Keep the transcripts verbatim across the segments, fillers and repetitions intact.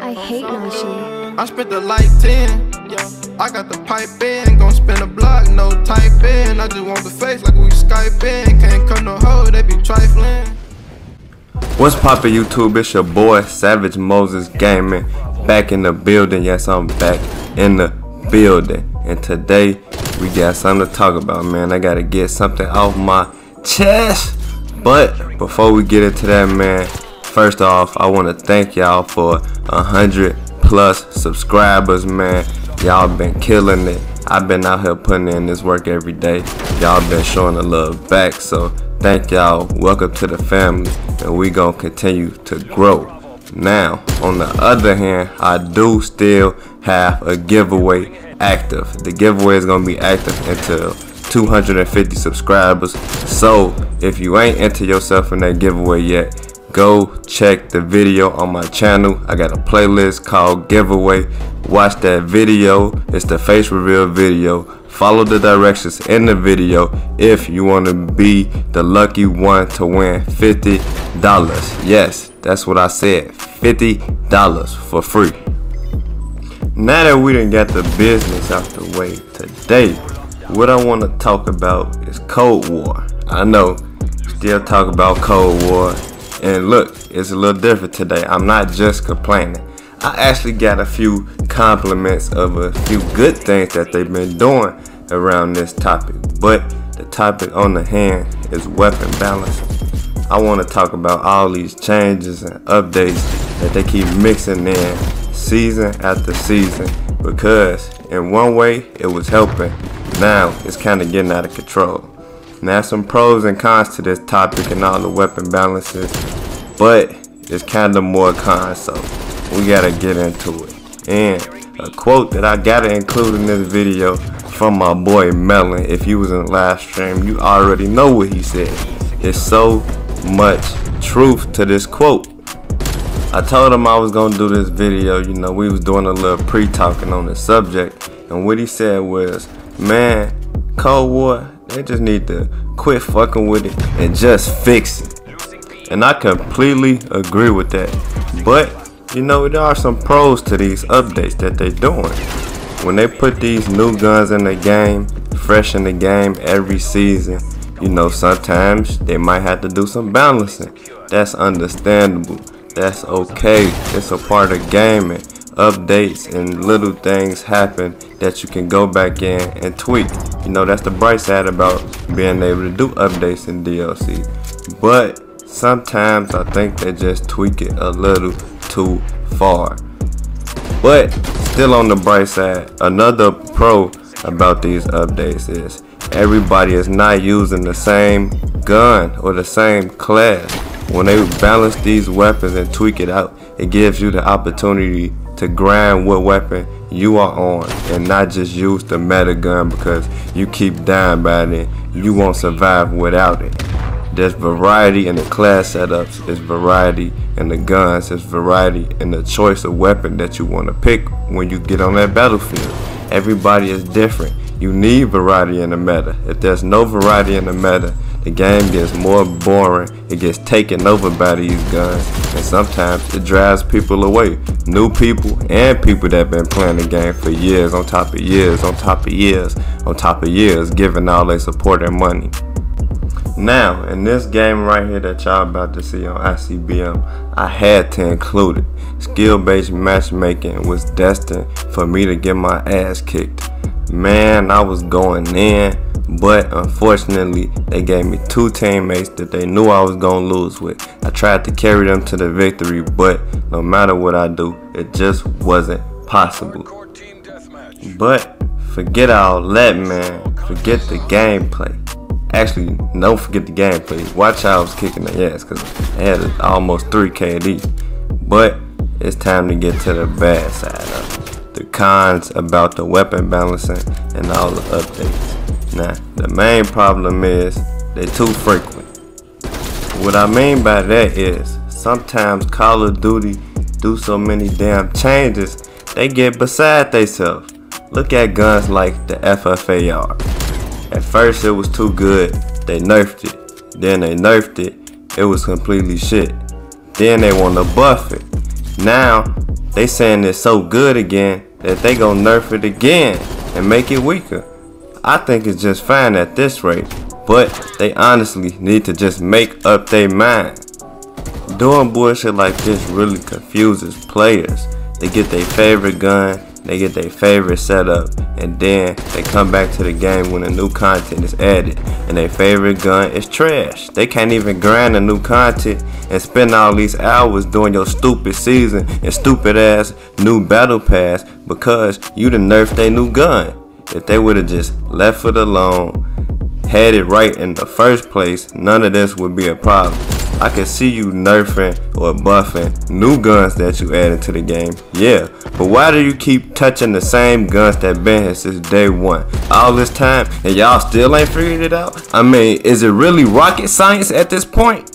I hate Nashi. I spent the light ten, yeah. I got the pipe in, gon' spin a block, no type in. I just want the face like we Skype in. Can't cut no hoe, they be trifling. What's poppin' YouTube? It's your boy Savage Moses Gaming, back in the building. Yes, I'm back in the building, and today we got something to talk about, man. I gotta get something off my chest. But before we get into that, man, first off, I want to thank y'all for a hundred plus subscribers, man. Y'all been killing it. I've been out here putting in this work every day. Y'all been showing the love back, so thank y'all. Welcome to the family, and we gonna continue to grow. Now, on the other hand, I do still have a giveaway active. The giveaway is gonna be active until two hundred fifty subscribers. So if you ain't enter yourself in that giveaway yet, go check the video on my channel. I got a playlist called giveaway. Watch that video. It's the face reveal video. Follow the directions in the video if you want to be the lucky one to win fifty dollars. Yes, that's what I said, fifty dollars for free. Now that we done got the business out the way today, what I want to talk about is Cold War. I know, still talk about Cold War. And look, it's a little different today. I'm not just complaining. I actually got a few compliments of a few good things that they've been doing around this topic. But the topic on the hand is weapon balancing. I want to talk about all these changes and updates that they keep mixing in season after season, because in one way it was helping. Now it's kind of getting out of control. Now, some pros and cons to this topic and all the weapon balances, but it's kind of more cons, so we gotta get into it. And a quote that I gotta include in this video from my boy Melon. If you was in the live stream, you already know what he said. There's so much truth to this quote. I told him I was gonna do this video. You know, we was doing a little pre-talking on the subject, and what he said was, man, Cold War, they just need to quit fucking with it and just fix it. And I completely agree with that. But, you know, there are some pros to these updates that they're doing. When they put these new guns in the game, fresh in the game every season, you know, sometimes they might have to do some balancing. That's understandable. That's okay. It's a part of gaming. Updates and little things happen that you can go back in and tweak. You know, that's the bright side about being able to do updates in D L C. But sometimes I think they just tweak it a little too far. But still, on the bright side, another pro about these updates is everybody is not using the same gun or the same class. When they balance these weapons and tweak it out, it gives you the opportunity to grind what weapon you are on and not just use the meta gun because you keep dying by it and you won't survive without it. There's variety in the class setups, there's variety in the guns, there's variety in the choice of weapon that you want to pick when you get on that battlefield. Everybody is different. You need variety in the meta. If there's no variety in the meta, the game gets more boring. It gets taken over by these guns, and sometimes it drives people away. New people and people that have been playing the game for years on top of years on top of years on top of years, giving all their support and money. Now, in this game right here that y'all about to see on I C B M, I had to include it. Skill-based matchmaking was destined for me to get my ass kicked. Man, I was going in, but unfortunately they gave me two teammates that they knew I was gonna lose with. I tried to carry them to the victory, but no matter what I do, it just wasn't possible. But forget all that, man. Forget the gameplay. Actually, don't forget the gameplay. Watch how I was kicking their ass, because they had almost three K D. But it's time to get to the bad side of it. The cons about the weapon balancing and all the updates. Now, the main problem is they're too frequent. What I mean by that is sometimes Call of Duty do so many damn changes, they get beside themselves. Look at guns like the F F A R. At first it was too good, they nerfed it. Then they nerfed it, it was completely shit. Then they want to buff it. Now they saying it's so good again that they gon' nerf it again and make it weaker. I think it's just fine at this rate, but they honestly need to just make up their mind. Doing bullshit like this really confuses players. They get their favorite gun, they get their favorite setup, and then they come back to the game when the new content is added and their favorite gun is trash. They can't even grind the new content and spend all these hours doing your stupid season and stupid ass new battle pass because you done nerfed their new gun. If they would have just left it alone, had it right in the first place, none of this would be a problem. I can see you nerfing or buffing new guns that you added to the game, yeah, but why do you keep touching the same guns that been here since day one? All this time and y'all still ain't figured it out? I mean, is it really rocket science at this point?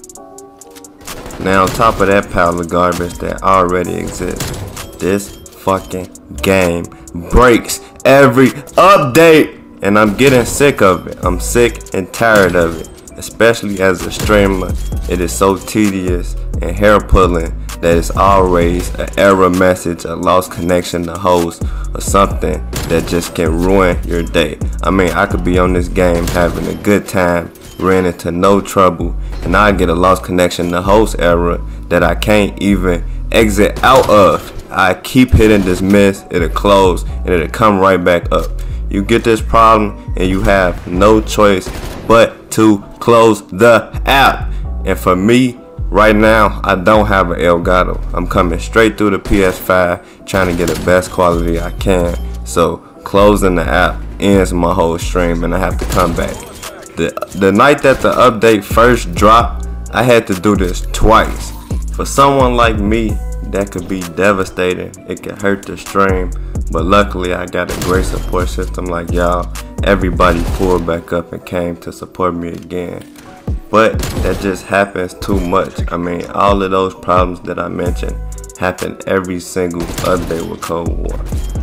Now on top of that pile of garbage that already exists, this fucking game breaks every update and I'm getting sick of it. I'm sick and tired of it. Especially as a streamer, it is so tedious and hair pulling that it's always an error message, a lost connection to host, or something that just can ruin your day. I mean, I could be on this game having a good time, ran into no trouble, and I get a lost connection to host error that I can't even exit out of. I keep hitting dismiss, it'll close, and it'll come right back up. You get this problem and you have no choice but to close the app. And for me, right now, I don't have an Elgato. I'm coming straight through the P S five, trying to get the best quality I can. So closing the app ends my whole stream and I have to come back. The, the night that the update first dropped, I had to do this twice. For someone like me, that could be devastating. It could hurt the stream. But luckily I got a great support system like y'all. Everybody pulled back up and came to support me again. But that just happens too much. I mean, all of those problems that I mentioned happen every single update with Cold War.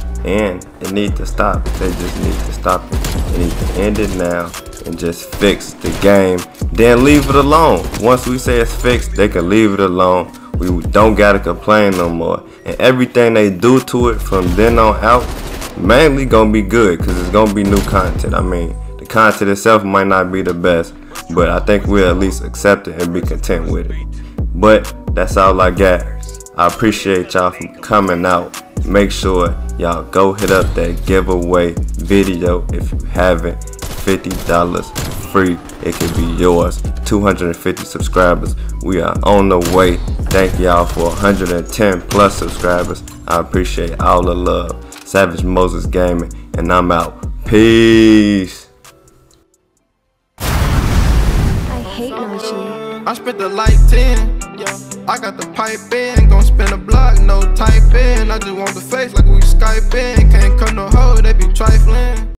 And it needs to stop. They just need to stop it. They need to end it now and just fix the game. Then leave it alone. Once we say it's fixed, they can leave it alone. We don't gotta complain no more. And everything they do to it from then on out, mainly gonna be good, because it's gonna be new content. I mean, the content itself might not be the best, but I think we'll at least accept it and be content with it. But that's all I got. I appreciate y'all for coming out. Make sure y'all go hit up that giveaway video if you haven't. fifty dollars free, it can be yours. Two hundred fifty subscribers, we are on the way. Thank y'all for one hundred ten plus subscribers. I appreciate all the love. Savage Moses Gaming, and I'm out. Peace. I hate Nashi. I spent the like ten, yeah. I got the pipe in, gon' spin a block, no type in. I just want the face like we Skype in. Can't cut no hoe, they be trifling.